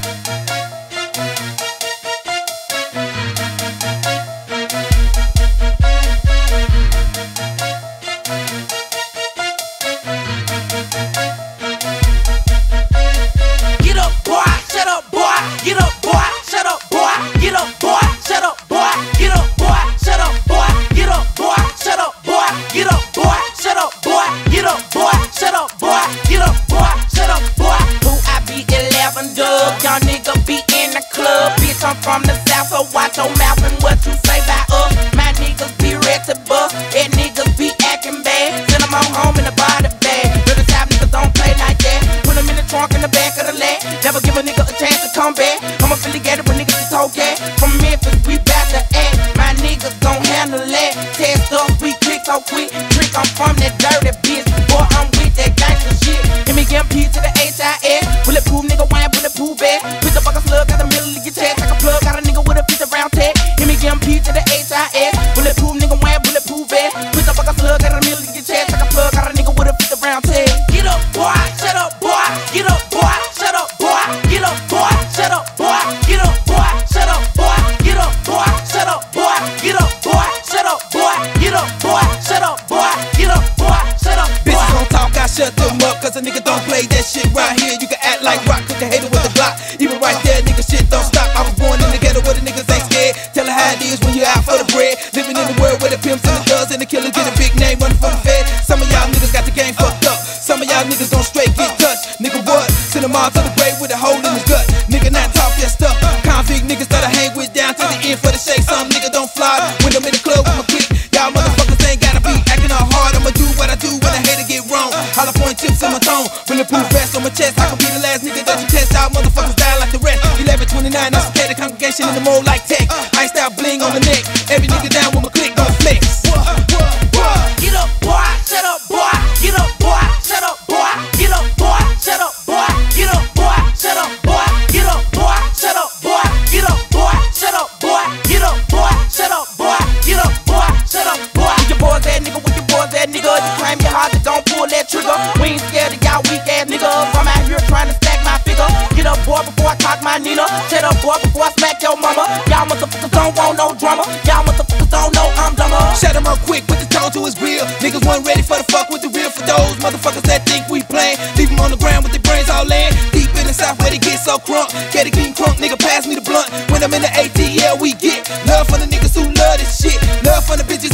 Young nigga be in the club, bitch, I'm from the south, so watch your mouth and what you say about us. My niggas be ready to bust, and niggas be acting bad. Send them on home in the body bag. Little time niggas don't play like that. Put them in the trunk in the back of the leg. Never give a nigga a chance to come back. I'm affiliated with niggas that talk gas. From Memphis, we bout to act. My niggas gon' handle that. Test up, we click so quick. Trick, I'm from that dirty bitch. Boy, I'm with that gangsta shit. Give me MP to the HIS. Bulletproof nigga, wine, bulletproof bag. Put the fucking slug out the middle of your chest. Like a plug, got a nigga with a 50 round tag. Give me MP to the HIS. Bulletproof nigga, wine, bulletproof bag. Put the fucking slug out the middle of your chest. Like a plug, got a nigga with a 50 round tag. Get up, boy, shut up, boy. Get up, boy, shut up, boy. Get up, boy, shut up, boy. Get up, boy, shut up, boy. Get up, boy, shut up, boy. Get up, boy, shut up, boy. Get up, boy, shut up, boy. Get up, boy, shut up, boy. Bitches gon' talk, I shut them up, cause a nigga don't play that shit right here. You can act like rock, cook a hater with a Glock. Even right there, nigga, shit don't stop. I was born in the ghetto where the niggas ain't scared. Tell her how it is when you out for the bread. Living in the world where the pimps and the thugs and the killers get a big name running from the fed. Some of y'all niggas got the game fucked up. Some of y'all niggas gon' straight get touched. Nigga what? Send them all to the grave with a hole in his gut. Nigga not talk that stuff. Convict niggas that I hang with down to the end for the shake. Some nigga don't fly when I'm in the club with my clique. Y'all motherfuckers ain't gotta be acting all hard. I'ma do what I do when I hate to get wrong. Holla point tips on my tone. Bulletproof vest on my chest. I can be the last nigga that you test out. Motherfuckers die like the rest. 1129, I'm scared the congregation in the mode like tech. I ain't style bling on the neck. Every nigga down with my click gon' flex. Get up, boy, shut up, boy. Get up, boy, shut up, boy. Get up, boy, shut up, boy. Get up, boy, shut up, boy. Get up, boy, shut up, boy. Get up, boy, shut up, boy. Get up, boy, shut up, boy. Get up, boy, shut up, boy. With your boys that nigga, with your boys that nigga. You claim your heart, you gon' pull that trigger. We ain't scared of y'all weak ass niggas. I'm out here trying to stack my figure. Get up, boy, before I cock my Nina. Shut up, boy, before I smack your mama. Y'all motherfuckers don't want no drama. Y'all motherfuckers don't know I'm dumber. Shut him up quick, put the tone to his real. Niggas wasn't ready for the fuck with the real. For those motherfuckers that think we playin', leave them on the ground with their brains all laying. Deep in the south where they get so crunk. Get a clean crunk, nigga, pass me the blunt. When I'm in the ATL, we get love for the niggas who love this shit. Love for the bitches